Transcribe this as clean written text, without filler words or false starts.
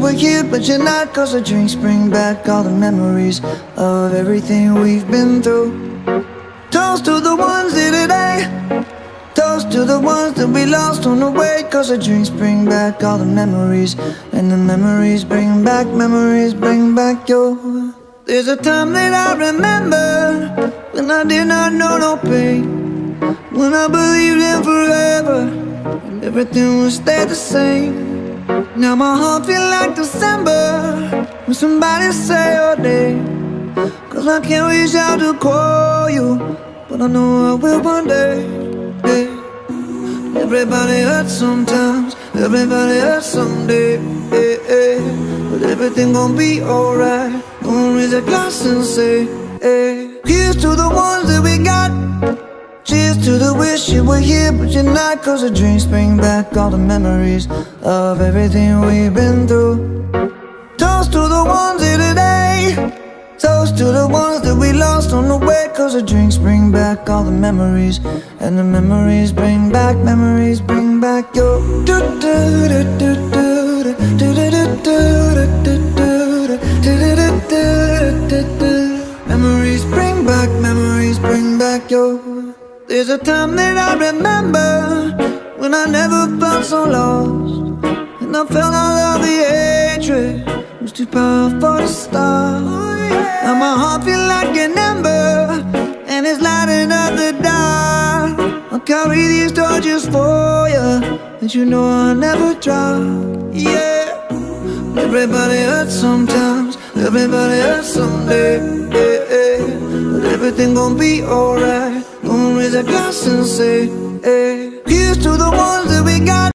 were here, but you're not. Cause the drinks bring back all the memories of everything we've been through. Toast to the ones here today. Toast to the ones that we lost on the way. Cause the drinks bring back all the memories, and the memories bring back your. There's a time that I remember when I did not know no pain, when I believed in forever and everything would stay the same. Now my heart feel like December when somebody say your name. Cause I can't reach out to call you, but I know I will one day, yeah. Everybody hurts sometimes, everybody hurts someday, yeah, yeah. But everything gon' be alright. Gonna raise a glass and say, hey. Here's to the ones that we got. Cheers to the wish you were here, but you're not. Cause the drinks bring back all the memories of everything we've been through. Toast to the ones here today. Toast to the ones that we lost on the way. Cause the drinks bring back all the memories, and the memories bring back your. Memories bring back your. There's a time that I remember when I never felt so lost, and I felt all of the hatred was too powerful to stop. Now my heart feel like an ember, and it's lighting up the dark. I'll carry these torches for you, and you know I'll never drop, yeah. Everybody hurts sometimes, everybody hurts someday, yeah, yeah. But everything gon' be alright. Gonna raise a glass and say, hey. Here's to the ones that we got.